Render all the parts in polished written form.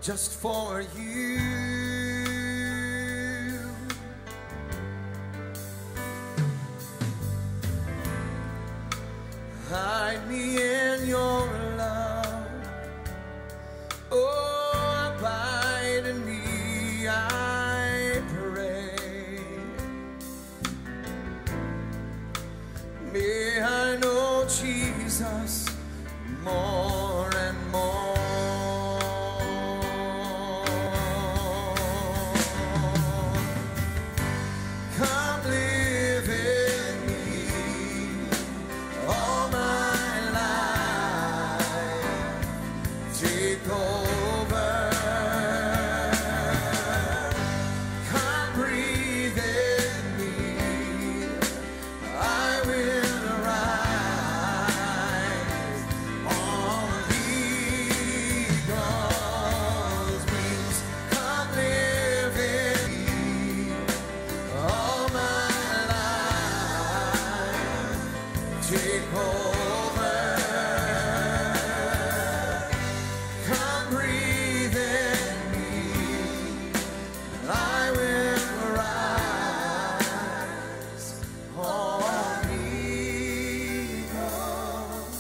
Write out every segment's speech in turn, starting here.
just for you. Hide me in your love, oh, abide in me, I pray. May I know Jesus more and more. Come live in me all my life. Take over. Come breathe in me. I will rise on eagle's wings. Come live in me all my life. Take over. Come breathe in me. I will rise on eagle's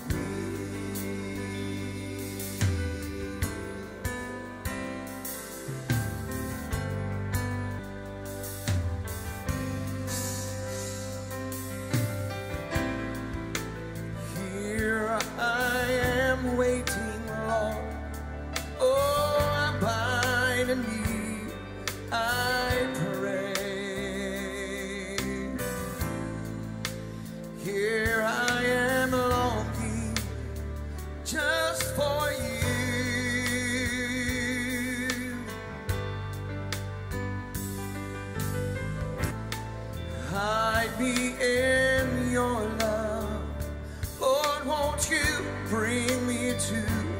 Here I am waiting, Lord. Oh, abide in me, I pray. Here I am longing just for you. Hide me in your love, Lord, won't you bring me to